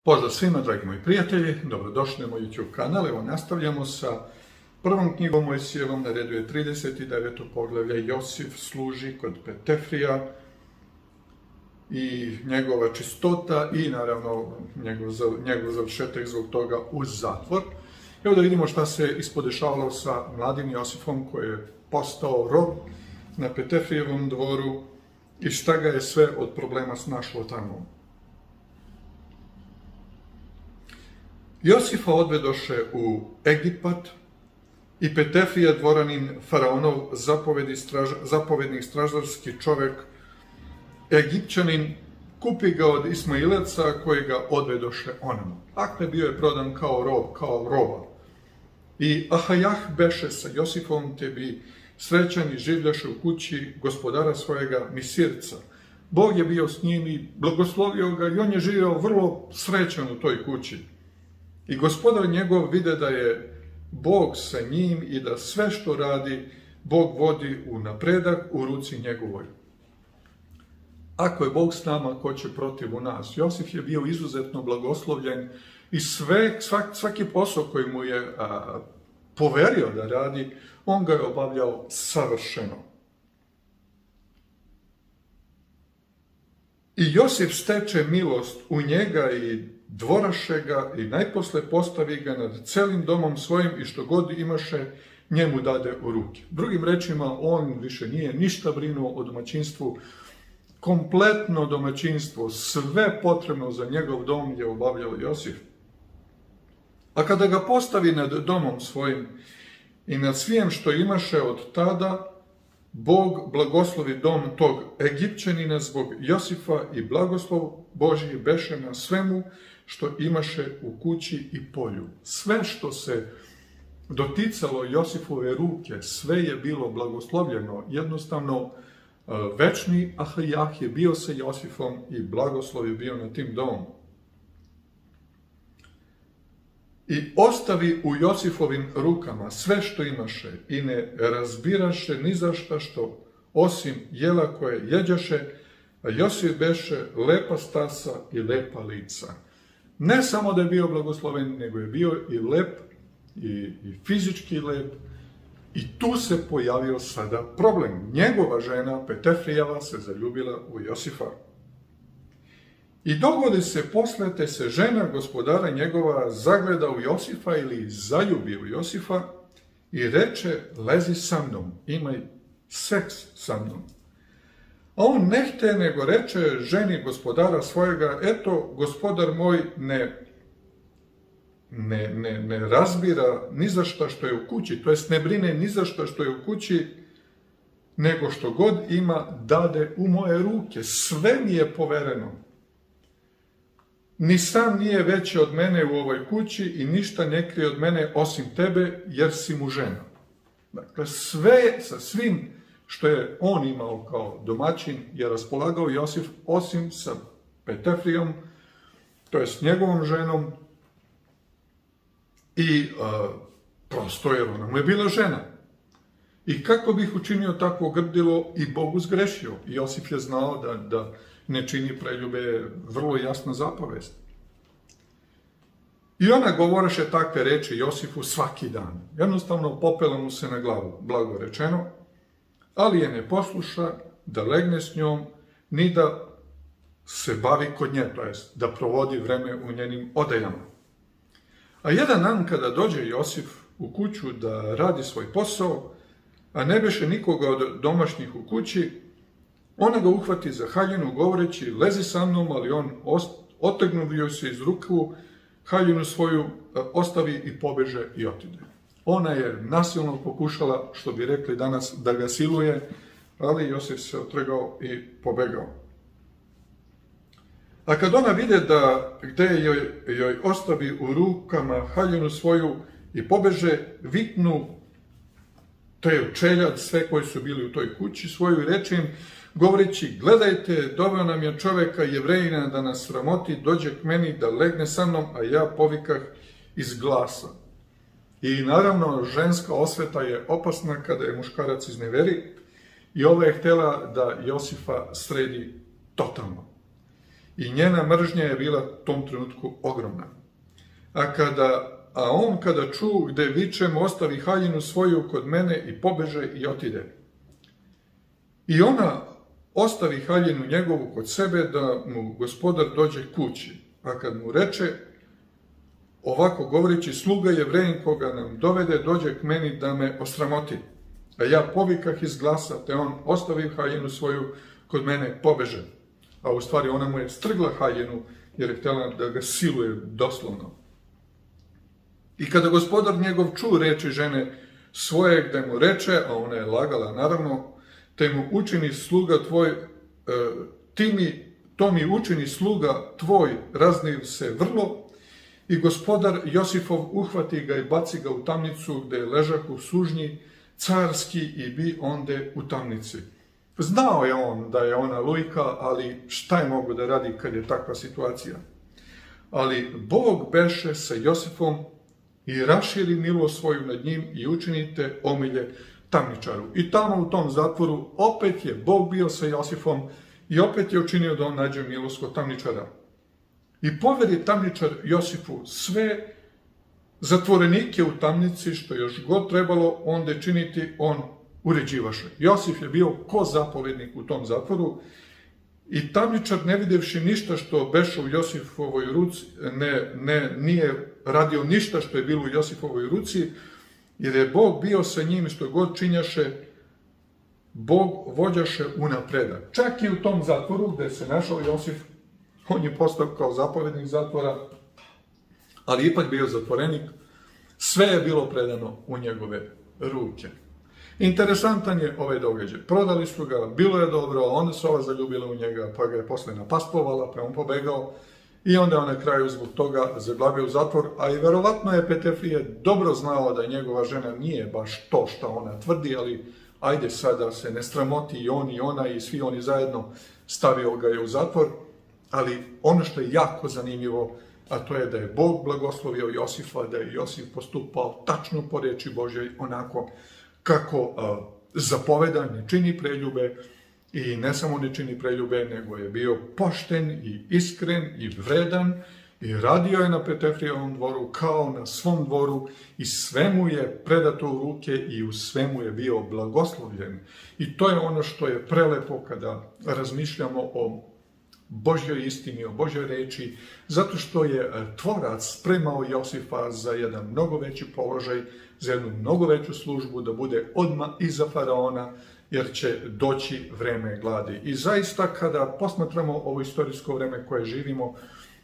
Pozdrav svima, dragi moji prijatelji, dobrodošli na moj YouTube kanal. Evo nastavljamo sa prvom knjigom Mojsijevom, na redu je 39. poglavlje. Josif služi kod Petefrija i njegova čistota i naravno njegov završetak zbog toga uz zatvor. Evo da vidimo šta se ispodešavalo sa mladim Josifom koji je postao rob na Petefrijevom dvoru i šta ga je sve od problema snašlo tamo. Josifa odvedoše u Egipat i Petefrija, dvoranin faraonov, zapovednik stražarski čovek, Egipćanin, kupi ga od Ismaileca koji ga odvedoše onamo. Dakle, bio je prodan kao rob, kao roba. I Ahajah beše sa Josifom, te bi srećan i življaše u kući gospodara svojega Misirca. Bog je bio s njim i blagoslovio ga i on je živio vrlo srećan u toj kući. I gospodar njegov vide da je Bog sa njim i da sve što radi, Bog vodi u napredak u ruci njegovoj. Ako je Bog s nama, ko će protiv nas? Josif je bio izuzetno blagoslovljen i svaki posao koji mu je poverio da radi, on ga je obavljao savršeno. I Josif steče milost u njega i dvoraše ga i najposle postavi ga nad celim domom svojim i što god imaše njemu dade u ruke. Drugim rečima, on više nije ništa brinuo o domaćinstvu, kompletno domaćinstvo, sve potrebno za njegov dom je obavljao Josif. A kada ga postavi nad domom svojim i nad svijem što imaše od tada, Bog blagoslovi dom tog Egipćanina zbog Josifa i blagoslov Božji beše na svemu što imaše u kući i polju. Sve što se doticalo Josifove ruke, sve je bilo blagoslovljeno. Jednostavno, večni Ahajah je bio sa Josifom i blagoslov je bio na tim domom. I ostavi u Josifovim rukama sve što imaše i ne razbiraše ni za šta što, osim jela koje jeđaše, a Josif beše lepa stasa i lepa lica. Ne samo da je bio blagosloven, nego je bio i lep, i fizički lep, i tu se pojavio sada problem. Njegova žena, Petefrijeva, se zaljubila u Josifa. I dogodi se posle, te se žena gospodara njegova zagleda u Josifa ili zaljubi u Josifa i reče, lezi sa mnom, imaj seks sa mnom. A on ne hte, nego reče ženi gospodara svojega, eto, gospodar moj ne razbira ni za šta što je u kući, to jest ne brine ni za šta što je u kući, nego što god ima dade u moje ruke, sve mi je povereno. Ni sam nije veći od mene u ovoj kući i ništa ne krije od mene osim tebe, jer si mu žena. Dakle, sve sa svim što je on imao kao domaćin je raspolagao Josif, osim sa Petefrijom, to je s njegovom ženom, i prosto jer ona mu je bila žena. I kako bih učinio takvo grdilo i Bogu zgrešio? Josif je znao da ne čini preljube, vrlo jasna zapovest. I ona govoreše takve reči Josifu svaki dan. Jednostavno popela mu se na glavu, blago rečeno, ali je ne posluša da legne s njom, ni da se bavi kod nje, to jest da provodi vreme u njenim odajama. A jedan dan kada dođe Josif u kuću da radi svoj posao, a ne beše nikoga od domaćnih u kući, ona ga uhvati za haljinu govoreći, lezi sa mnom, ali on otegnuo joj se iz ruku, haljinu svoju ostavi i pobeže i otide. Ona je nasilno pokušala, što bi rekli danas, da ga siluje, ali Josif se otrgao i pobegao. A kad ona vide da gde joj ostavi u rukama haljinu svoju i pobeže, viknu te čeljad, sve koji su bili u toj kući svoju, i reče im, govoreći, gledajte, doveo nam je čoveka Jevrejina da nas sramoti, dođe k meni da legne sa mnom, a ja povikah iz glasa. I naravno, ženska osveta je opasna kada je muškarac izneveri i ova je htjela da Josifa sredi totalno. i njena mržnja je bila u tom trenutku ogromna. A on kada ču gde vičem, ostavi haljinu svoju kod mene i pobeže i otide. I ona ostavi haljinu njegovu kod sebe da mu gospodar dođe kući. A kad mu reče, ovako govoreći, sluga Jevrejin koga nam dovede, dođe k meni da me osramoti. A ja povikah iz glasa, te on ostavi haljinu svoju kod mene, pobeže. A u stvari ona mu je strgla haljinu, jer je htjela da ga siluje doslovno. I kada gospodar njegov ču reči žene svoje, gde mu reče, a ona je lagala naravno, te mu učini sluga tvoj, to mi učini sluga tvoj, razniv se vrlo, i gospodar Josifov uhvati ga i baci ga u tamnicu, gde je ležak u sužnji carski i bi onde u tamnici. Znao je on da je ona lujka, ali šta je mogo da radi kad je takva situacija? Ali Bog beše sa Josifom i raširi milost svoju nad njim i učinite omilje tamničaru. I tamo u tom zatvoru opet je Bog bio sa Josifom i opet je učinio da on nađe milost kod tamničara. I poveri tamničar Josifu sve zatvorenike u tamnici, što još god trebalo onda činiti, on uređivaše. Josif je bio ko zapovednik u tom zatvoru i tamničar, ne videvši ništa što beše u Josifovoj ruci, nije radio ništa što je bilo u Josifovoj ruci, jer je Bog bio sa njim, što god činjaše, Bog vođaše unapredak. Čak i u tom zatvoru gde se našao Josif, on je postao kao zapovednik zatvora, ali ipak bio zatvorenik, sve je bilo predano u njegove ruke. Interesantan je ovaj događaj. Prodali su ga, bilo je dobro, a onda se ova zaljubila u njega, pa ga je posle napastvovala, pa on pobegao i onda je na kraju zbog toga zaglavio u zatvor, a i verovatno je Petefije dobro znao da njegova žena nije baš to što ona tvrdi, ali ajde sada se ne sramoti i on i ona i svi oni zajedno, stavio ga je u zatvor, ali ono što je jako zanimljivo, a to je da je Bog blagoslovio Josifa, da je Josif postupao tačno po reči Božjoj, onako kako zapoveda, ne čini preljube i ne samo ne čini preljube, nego je bio pošten i iskren i vredan i radio je na Petefrijevom dvoru kao na svom dvoru i sve mu je predato u ruke i u svemu je bio blagoslovljen. I to je ono što je prelepo kada razmišljamo o Božjoj istini, o Božjoj reči, zato što je tvorac spremao Josifa za jedan mnogo veći položaj, za jednu mnogo veću službu, da bude odmah iza faraona, jer će doći vreme gladi. I zaista, kada posmatramo ovo istorijsko vreme koje živimo,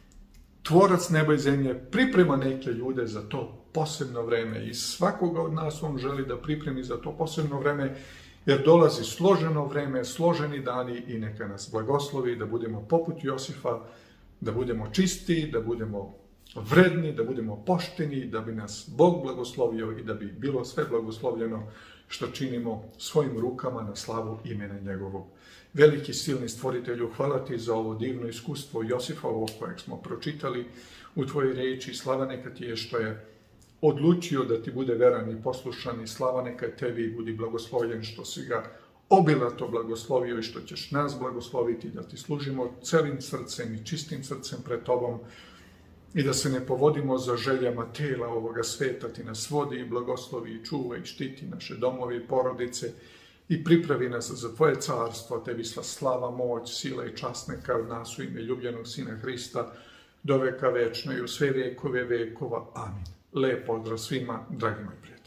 tvorac neba i zemlje priprema neke ljude za to posebno vreme i svakoga od nas on želi da pripremi za to posebno vreme, jer dolazi složeno vreme, složeni dani i neka nas blagoslovi da budemo poput Josifa, da budemo čisti, da budemo vredni, da budemo pošteni, da bi nas Bog blagoslovio i da bi bilo sve blagoslovljeno što činimo svojim rukama na slavu imena njegovog. Veliki silni stvoritelju, hvala ti za ovo divno iskustvo Josifovo kojeg smo pročitali u tvojoj reči. Slava neka ti je što je odlučio da ti bude veran i poslušan i slava neka tebi budi blagoslovljen što si ga obilato blagoslovio i što ćeš nas blagosloviti da ti služimo celim srcem i čistim srcem pred tobom i da se ne povodimo za željama tela ovoga sveta. Ti nas vodi i blagoslovi i čuva i štiti naše domove i porodice i pripravi nas za tvoje carstvo. Tebi sva slava, moć, sila i čast neka od nas u ime ljubljenog Sina Hrista do veka večna i u sve vekove vekova. Amin. Lep pozdrav svima, dragi moji prijatelji.